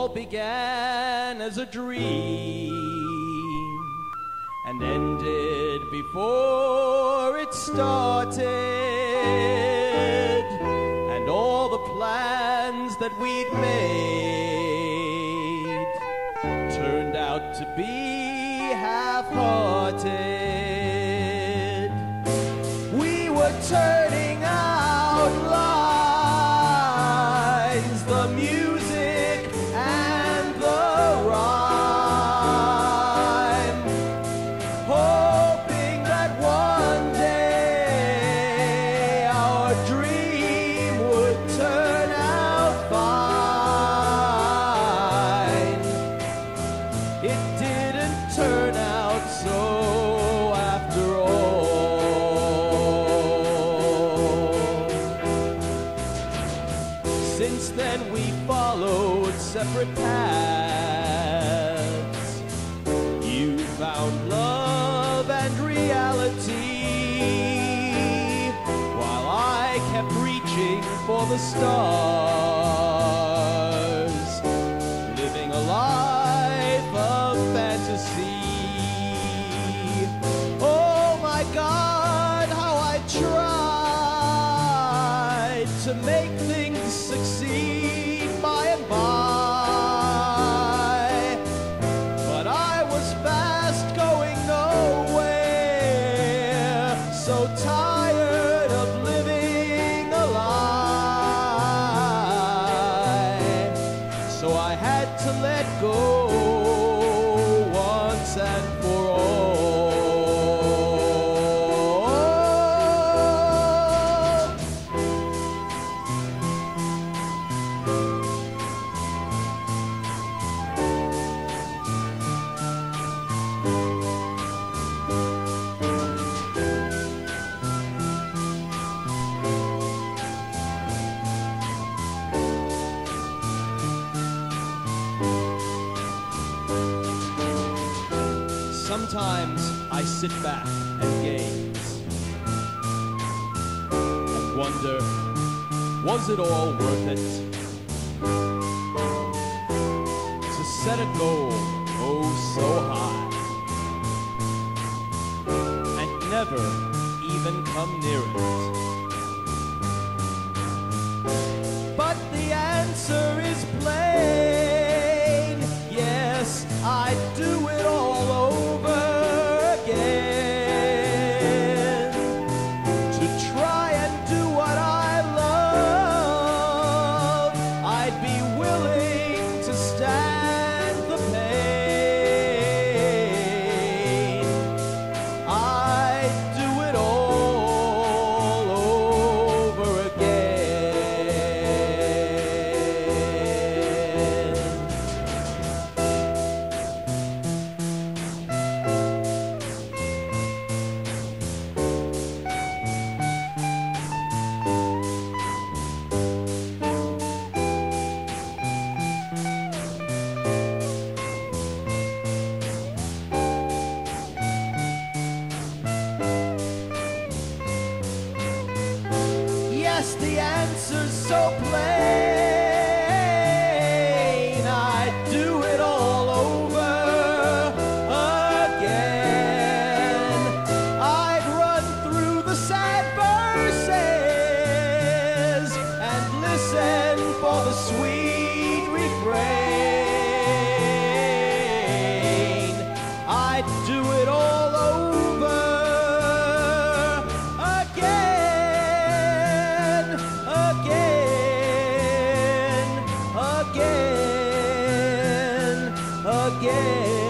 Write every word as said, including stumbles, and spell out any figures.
all began as a dream and ended before it started, and all the plans that we'd made turned out to be half-hearted. We were turning out lies, the music and the rhyme, hoping that one day our dream would turn out fine. It didn't turn out so after all. Since then we followed separate paths. You found love and reality, while I kept reaching for the stars, living a life of fantasy. Oh my God, how I tried to make things succeed by and by, but I was fast going nowhere, so tired of living a lie. So I had to let go once and for all. Sometimes I sit back and gaze and wonder, was it all worth it? To set a goal oh so high and never even come near it. But the answer is plain, yes, I'd do it all over again, to try and do what I love. I'd be willing to stand the pain. I'd do it all over again. Yes, the answer's so plain, I'd do it all over again. I'd run through the sad verses and listen for the sweet refrain. I'd do it all over again, again, again, again.